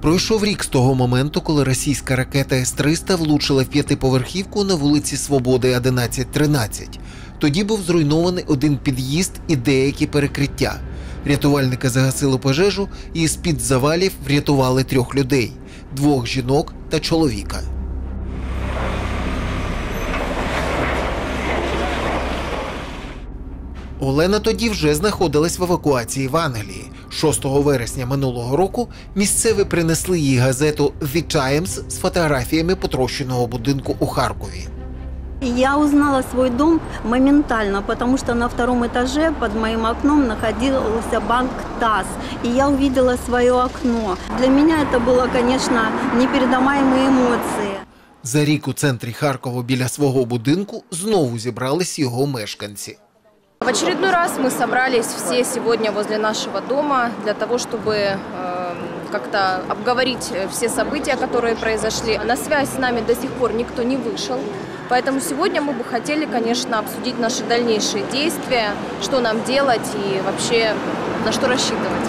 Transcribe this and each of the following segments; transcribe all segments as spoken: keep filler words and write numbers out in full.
Пройшов рік з того моменту, коли російська ракета С триста влучила в п'ятиповерхівку на вулиці Свободи одинадцять тринадцять. Тоді був зруйнований один під'їзд і деякі перекриття. Рятувальники загасили пожежу і з-під завалів врятували трьох людей – двох жінок та чоловіка. Олена тоді вже знаходилась в евакуації в Англії. шостого вересня минулого року місцеві принесли їй газету «The Times» з фотографіями потрощеного будинку у Харкові. Я узнала свой дом моментально, потому что на втором этаже под моим окном находился банк ТАСС. И я увидела свое окно. Для меня это было, конечно, непередаваемые эмоции. За рік у центрі Харкова біля свого будинку знову зібрались його мешканці. В очередной раз мы собрались все сегодня возле нашего дома для того, чтобы э, как-то обговорить все события, которые произошли. На связь с нами до сих пор никто не вышел, поэтому сегодня мы бы хотели, конечно, обсудить наши дальнейшие действия, что нам делать и вообще на что рассчитывать.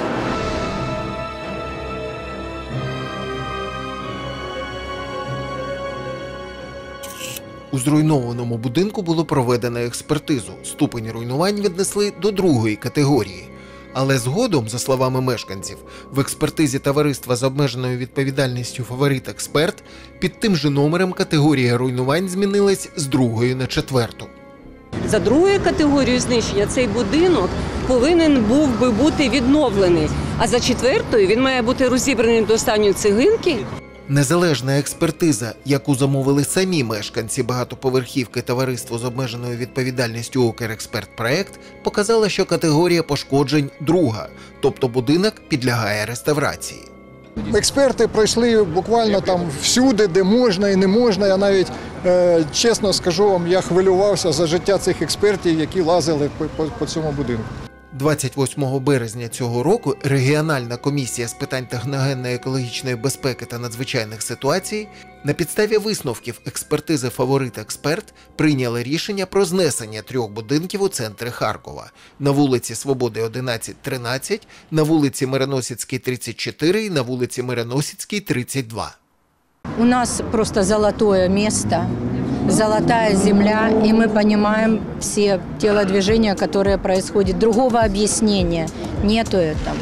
У зруйнованому будинку було проведено експертизу. Ступень руйнувань віднесли до другої категорії. Але згодом, за словами мешканців, в експертизі товариства з обмеженою відповідальністю «Фаворит-Експерт» під тим же номером категорія руйнувань змінилась з другої на четверту. За другою категорією знищення цей будинок повинен був би бути відновлений, а за четвертою він має бути розібраний до останньої цеглинки. Незалежна експертиза, яку замовили самі мешканці багатоповерхівки товариства з обмеженою відповідальністю «Укрексперт-проект», показала, що категорія пошкоджень друга, тобто будинок підлягає реставрації. Експерти пройшли буквально там всюди, де можна і не можна. Я навіть, е, чесно скажу вам, я хвилювався за життя цих експертів, які лазили по, по, по цьому будинку. двадцять восьмого березня цього року регіональна комісія з питань техногенної екологічної безпеки та надзвичайних ситуацій на підставі висновків експертизи «Фаворит-Експерт» прийняла рішення про знесення трьох будинків у центрі Харкова на вулиці Свободи одинадцять тринадцять, на вулиці Мироносицькій тридцять чотири і на вулиці Мироносицькій тридцать два. У нас просто золотое место, золотая земля, и мы понимаем все телодвижения, которые происходят. Другого объяснения нету этому.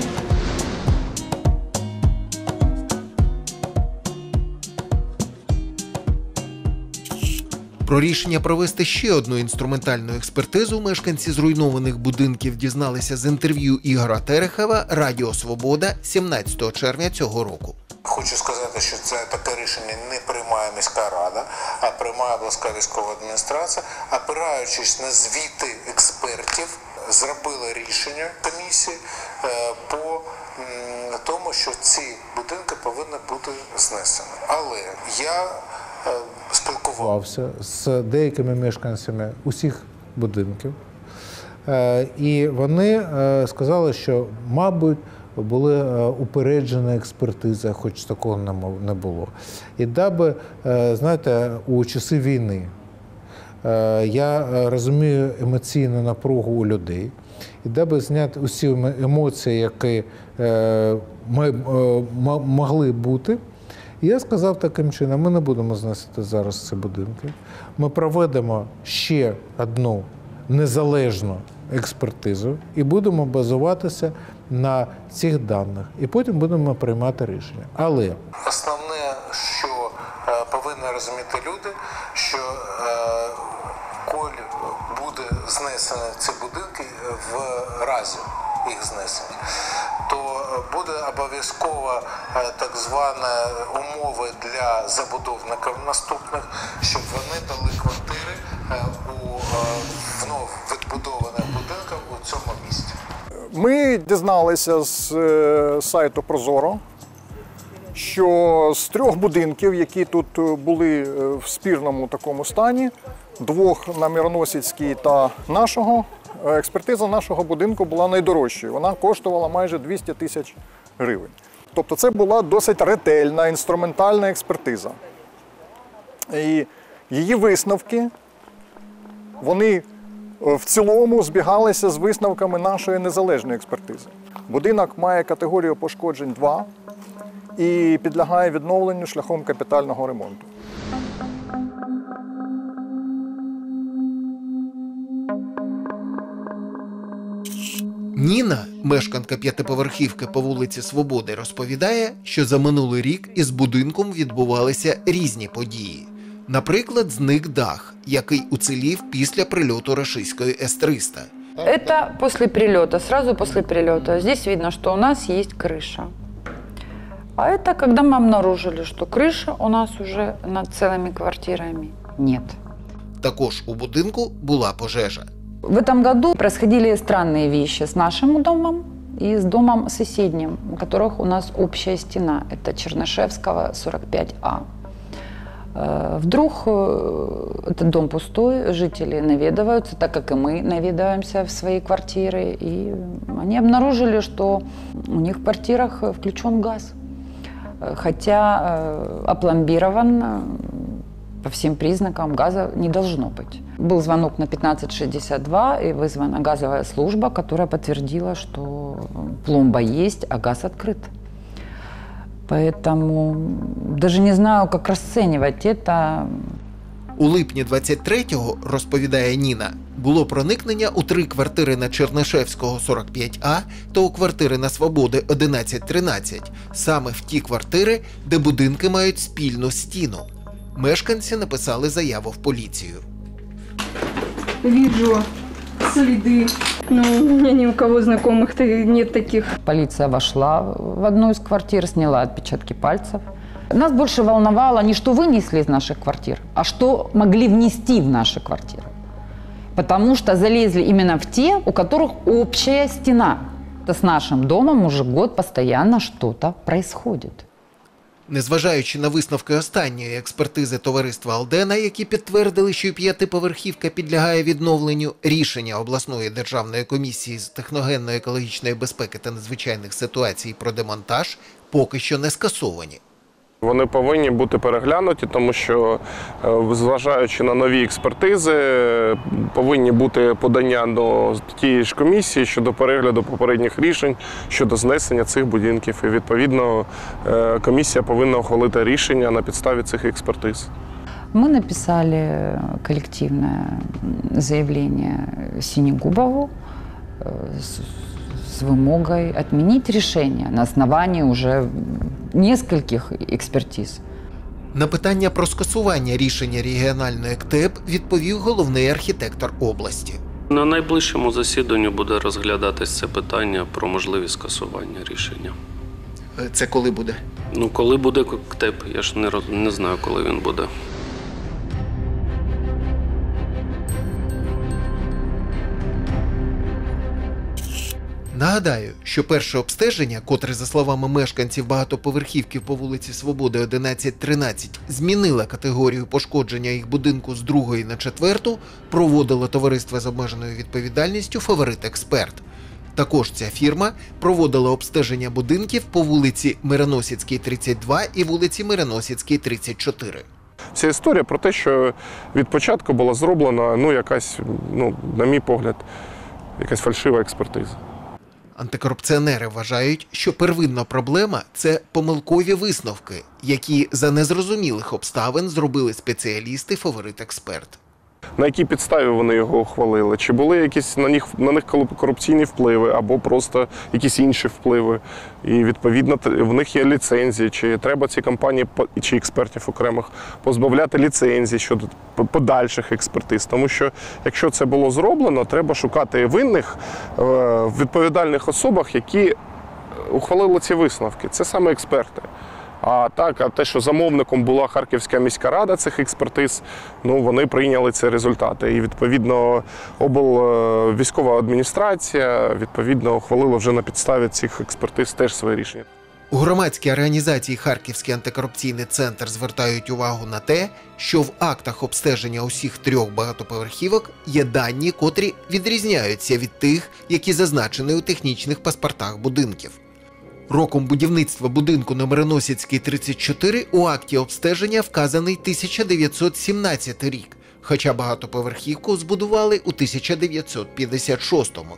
Про рішення провести ще одну інструментальну експертизу мешканці зруйнованих будинків дізналися з інтерв'ю Ігоря Терехова «Радіо Свобода» сімнадцятого червня цього року. Хочу сказати, що це таке рішення не приймає міська рада, а приймає обласна військова адміністрація. Опираючись на звіти експертів, зробила рішення комісії по тому, що ці будинки повинні бути знесені. Але я спілкувався з деякими мешканцями усіх будинків, і вони сказали, що, мабуть, були упереджені експертизи, хоч такого не було. І даби, знаєте, у часи війни я розумію емоційну напругу у людей, і даби зняти усі емоції, які могли бути, я сказав таким чином: ми не будемо зносити зараз ці будинки, ми проведемо ще одну незалежну експертизу і будемо базуватися на цих даних, і потім будемо приймати рішення. Але основне, що повинні розуміти люди, що коли буде знесені ці будинки в разі їх знесення, то буде обов'язково так звані умови для забудовників наступних, щоб вони дали квартири у вновь відбудованих будинках у цьому місті. Ми дізналися з сайту Прозоро, що з трьох будинків, які тут були в спірному такому стані, двох на Мироносицькій та нашого, експертиза нашого будинку була найдорожчою. Вона коштувала майже двісті тисяч гривень. Тобто це була досить ретельна, інструментальна експертиза. І її висновки, вони в цілому збігалися з висновками нашої незалежної експертизи. Будинок має категорію пошкоджень два, і підлягає відновленню шляхом капітального ремонту. Ніна, мешканка п'ятиповерхівки по вулиці Свободи, розповідає, що за минулий рік із будинком відбувалися різні події. Наприклад, зник дах, який уцілів після прильоту рашистської С триста. Это после прилета, сразу после прилета. Здесь видно, что у нас есть крыша. А это когда мы обнаружили, что крыша у нас уже над целыми квартирами нет. Також у будинку була пожежа. В этом году происходили странные вещи с нашим домом и с домом соседним, у которых у нас общая стена. Это Чернышевского, сорок пять А. Вдруг этот дом пустой, жители наведываются, так как и мы наведаемся в свои квартиры, и они обнаружили, что у них в квартирах включен газ, хотя опломбирован, по всем признакам газа не должно быть. Был звонок на пятнадцать шестьдесят два, и вызвана газовая служба, которая подтвердила, что пломба есть, а газ открыт. Поэтому даже не знаю, как расценивать это. У липні двадцять третього, розповідає Ніна, було проникнення у три квартири на Чернишевського сорок п'ять А та у квартири на Свободи одинадцять тринадцять, саме в ті квартири, де будинки мають спільну стіну. Мешканці написали заяву в поліцію. Вижу следы, но у меня ни у кого знакомых нет таких. Полиция вошла в одну из квартир, сняла отпечатки пальцев. Нас больше волновало не что вынесли из наших квартир, а что могли внести в наши квартиры. Потому что залезли именно в те, у которых общая стена. То с нашим домом уже год постоянно что-то происходит. Незважаючи на висновки останньої експертизи товариства «Алдена», які підтвердили, що п'ятиповерхівка підлягає відновленню, рішення обласної державної комісії з техногенно-екологічної безпеки та надзвичайних ситуацій про демонтаж поки що не скасовані. Вони повинні бути переглянуті, тому що, зважаючи на нові експертизи, повинні бути подання до тієї ж комісії щодо перегляду попередніх рішень щодо знесення цих будинків. І, відповідно, комісія повинна ухвалити рішення на підставі цих експертиз. Мы написали коллективное заявление Синегубову с с вымогой отменить решение на основании уже нескольких експертиз. На питання про скасування рішення регіональної КТЕБ відповів головний архітектор області. На найближчому засіданні буде розглядатись це питання про можливість скасування рішення. Це коли буде? Ну, коли буде КТЕБ, я ж не, роз... не знаю, коли він буде. Нагадаю, що перше обстеження, котре, за словами мешканців багатоповерхівки по вулиці Свободи одинадцять тринадцять, змінило категорію пошкодження їх будинку з другої на четверту, проводило товариство з обмеженою відповідальністю «Фаворит Експерт». Також ця фірма проводила обстеження будинків по вулиці Мироносицькій, тридцять два і вулиці Мироносицькій, тридцять чотири. Ця історія про те, що від початку була зроблена, ну, якась, ну, на мій погляд, якась фальшива експертиза. Антикорупціонери вважають, що первинна проблема – це помилкові висновки, які за незрозумілих обставин зробили спеціалісти «Фаворит Експерт». На якій підставі вони його ухвалили? Чи були якісь на них, на них корупційні впливи, або просто якісь інші впливи? І, відповідно, в них є ліцензії. Чи треба ці компанії, чи експертів окремих, позбавляти ліцензій щодо подальших експертиз? Тому що, якщо це було зроблено, треба шукати винних в відповідальних особах, які ухвалили ці висновки. Це саме експерти. А так, а те, що замовником була Харківська міська рада цих експертиз, ну, вони прийняли ці результати. І, відповідно, облвійськова адміністрація, відповідно, ухвалила вже на підставі цих експертиз теж своє рішення. У громадській організації «Харківський антикорупційний центр» звертають увагу на те, що в актах обстеження усіх трьох багатоповерхівок є дані, котрі відрізняються від тих, які зазначені у технічних паспортах будинків. Роком будівництва будинку на Мироносицькій, тридцять чотири у акті обстеження вказаний тисяча дев'ятсот сімнадцятий рік, хоча багатоповерхівку збудували у тисяча дев'ятсот п'ятдесят шостому.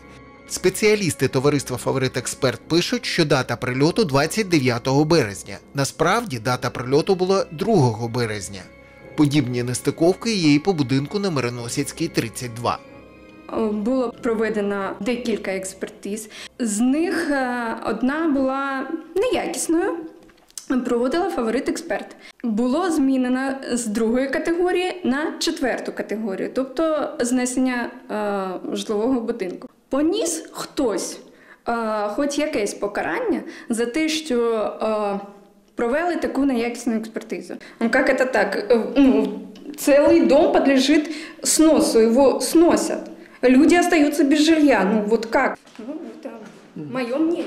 Спеціалісти товариства «Фаворит Експерт» пишуть, що дата прильоту двадцять дев'ятого березня. Насправді, дата прильоту була другого березня. Подібні нестиковки є і по будинку на Мироносицькій, тридцять два. Було проведено декілька експертиз. З них одна була неякісною. Проводила «Фаворит Експерт». Було змінено з другої категорії на четверту категорію, тобто знесення е, житлового будинку. Поніс хтось е, хоч якесь покарання за те, що е, провели таку неякісну експертизу. Ну, як це так? Ну, цілий дом підлежить сносу, його сносять. Люди остаються без жилья. Ну, вот как? Ну, это моє мнение.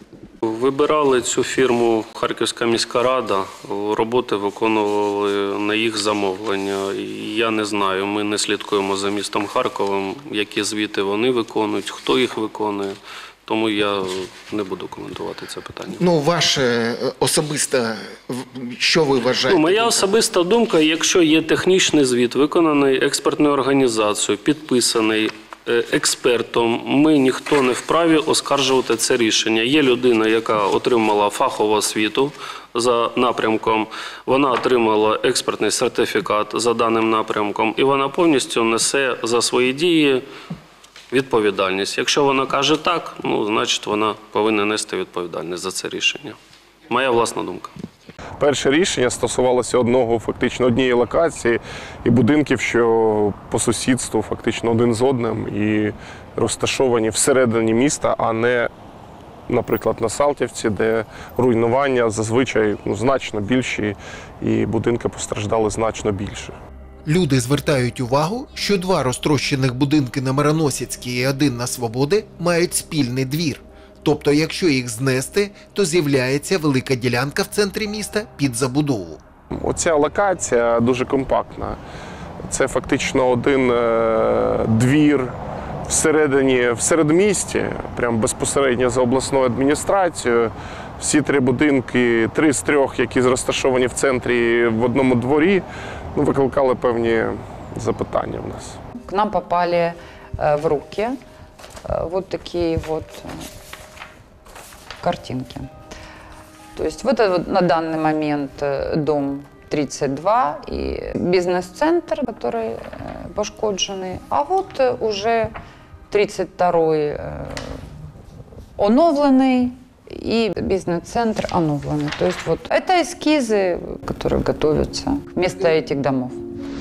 Вибирали цю фірму Харківська міська рада, роботи виконували на їх замовлення. Я не знаю, ми не слідкуємо за містом Харковом, які звіти вони виконують, хто їх виконує. Тому я не буду коментувати це питання. Ну, ваше особисте, що ви вважаєте? Ну, моя особиста думка, якщо є технічний звіт, виконаний експертною організацією, підписаний експертом, ми ніхто не вправі оскаржувати це рішення. Є людина, яка отримала фахову освіту за напрямком, вона отримала експертний сертифікат за даним напрямком, і вона повністю несе за свої дії відповідальність. Якщо вона каже так, ну, значить вона повинна нести відповідальність за це рішення. Моя власна думка. Перше рішення стосувалося одного, фактично однієї локації і будинків, що по сусідству фактично один з одним і розташовані всередині міста, а не, наприклад, на Салтівці, де руйнування зазвичай ну, значно більші і будинки постраждали значно більше. Люди звертають увагу, що два розтрощених будинки на Мироносицькій і один на Свободи мають спільний двір. Тобто, якщо їх знести, то з'являється велика ділянка в центрі міста під забудову. Оця локація дуже компактна. Це фактично один е, двір всередині, в середмісті, прямо безпосередньо за обласною адміністрацією. Всі три будинки, три з трьох, які розташовані в центрі в одному дворі, ну, викликали певні запитання в нас. К нам попали в руки вот такие вот картинки. То есть вот это вот на данный момент дом тридцать два и бизнес-центр, который пошкодженный, а вот уже тридцать второй оновленный и бизнес-центр оновленный. То есть вот это эскизы, которые готовятся вместо этих домов.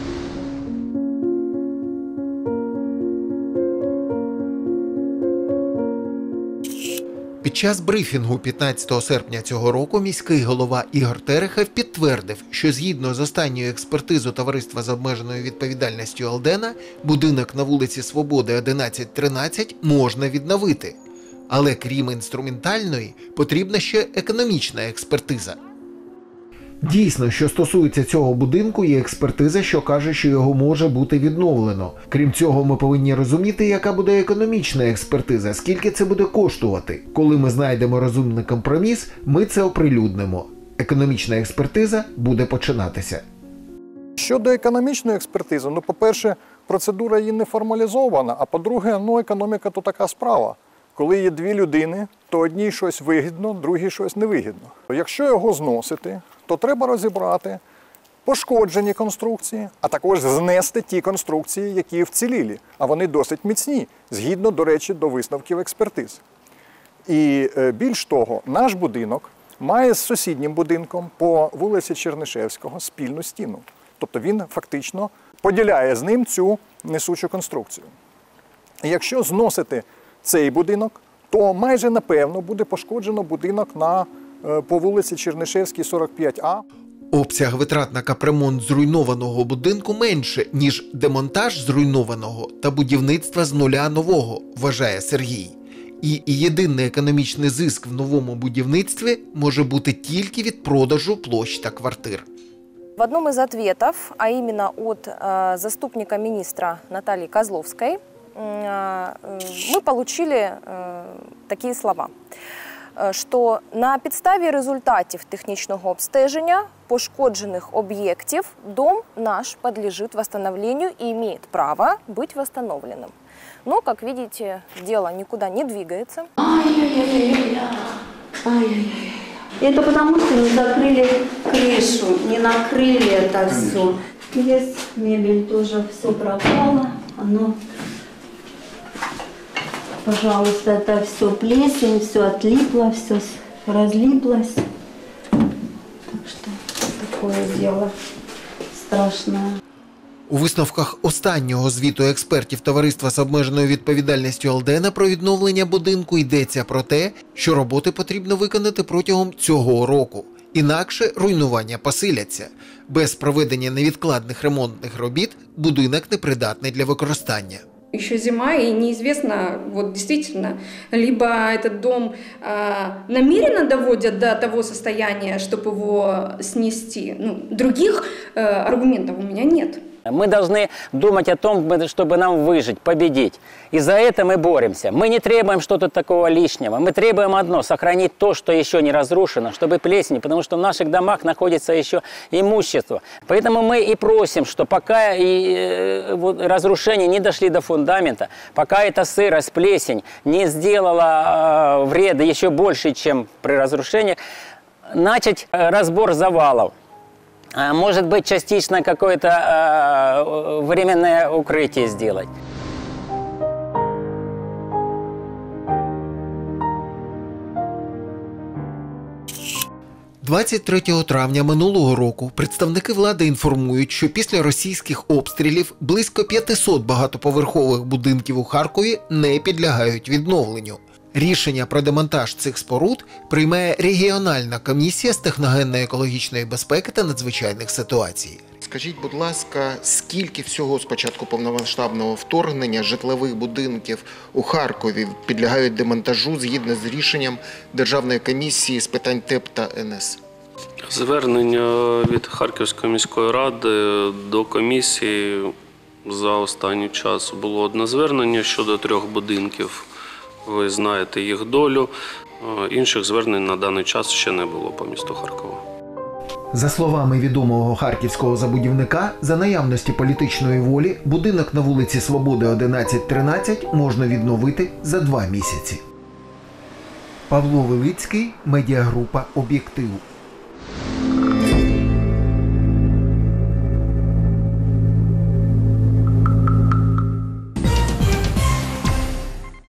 Під час брифінгу п'ятнадцятого серпня цього року міський голова Ігор Терехов підтвердив, що згідно з останньою експертизою товариства з обмеженою відповідальністю «Алдена» будинок на вулиці Свободи одинадцять тринадцять можна відновити. Але крім інструментальної, потрібна ще економічна експертиза. Дійсно, що стосується цього будинку, є експертиза, що каже, що його може бути відновлено. Крім цього, ми повинні розуміти, яка буде економічна експертиза, скільки це буде коштувати. Коли ми знайдемо розумний компроміс, ми це оприлюднимо. Економічна експертиза буде починатися. Щодо економічної експертизи, ну, по-перше, процедура її не формалізована, а по-друге, ну, економіка – то така справа. Коли є дві людини, то одній щось вигідно, другій щось невигідно. Якщо його зносити, то треба розібрати пошкоджені конструкції, а також знести ті конструкції, які вцілілі, а вони досить міцні, згідно, до речі, до висновків експертиз. І більш того, наш будинок має з сусіднім будинком по вулиці Чернишевського спільну стіну. Тобто він фактично поділяє з ним цю несучу конструкцію. І якщо зносити цей будинок, то майже напевно буде пошкоджено будинок на, по вулиці Чернишевській, сорок п'ять А. Обсяг витрат на капремонт зруйнованого будинку менше, ніж демонтаж зруйнованого та будівництво з нуля нового, вважає Сергій. І єдиний економічний зиск в новому будівництві може бути тільки від продажу площ та квартир. В одном из ответов, а именно от э, заступника министра Натальи Козловской, э, мы получили э, такие слова, що на підставі результатів технічного обстеження пошкоджених об'єктів дом наш подлежит восстановлению и имеет право быть восстановленным. Но, как видите, дело никуда не двигается. Это потому, что не закрыли крышу, не накрыли это все. Здесь мебель тоже все пропало. Оно, пожалуйста, это все плесень, все отлипло, все разлиплось. Так что такое дело страшное. У висновках останнього звіту експертів Товариства з обмеженою відповідальністю Алдена про відновлення будинку йдеться про те, що роботи потрібно виконати протягом цього року. Інакше руйнування посиляться. Без проведення невідкладних ремонтних робіт будинок непридатний для використання. Еще зима, и неизвестно, вот действительно, либо этот дом э, намеренно доводят до того состояния, чтобы его снести. Ну, других э, аргументов у меня нет. Мы должны думать о том, чтобы нам выжить, победить. И за это мы боремся. Мы не требуем что-то такого лишнего. Мы требуем одно – сохранить то, что еще не разрушено, чтобы плесень, потому что в наших домах находится еще имущество. Поэтому мы и просим, что пока и, э, вот, разрушения не дошли до фундамента, пока эта сырость, плесень не сделала э, вреда еще больше, чем при разрушениях, начать э, разбор завалов. Может быть, частично какое-то э, временное укрытие сделать. двадцять третього травня минулого року представники влади інформують, що після російських обстрілів близько п'ятсот багатоповерхових будинків у Харкові не підлягають відновленню. Рішення про демонтаж цих споруд приймає регіональна комісія з техногенної екологічної безпеки та надзвичайних ситуацій. Скажіть, будь ласка, скільки всього з початку повномасштабного вторгнення житлових будинків у Харкові підлягають демонтажу згідно з рішенням Державної комісії з питань ТЕП та ен ес? Звернення від Харківської міської ради до комісії за останній час було одне звернення щодо трьох будинків. Ви знаєте їх долю. Інших звернень на даний час ще не було по місту Харкова. За словами відомого харківського забудівника, за наявності політичної волі будинок на вулиці Свободи одинадцять тринадцять можна відновити за два місяці. Павло Велицький, медіагрупа «Об'єктив».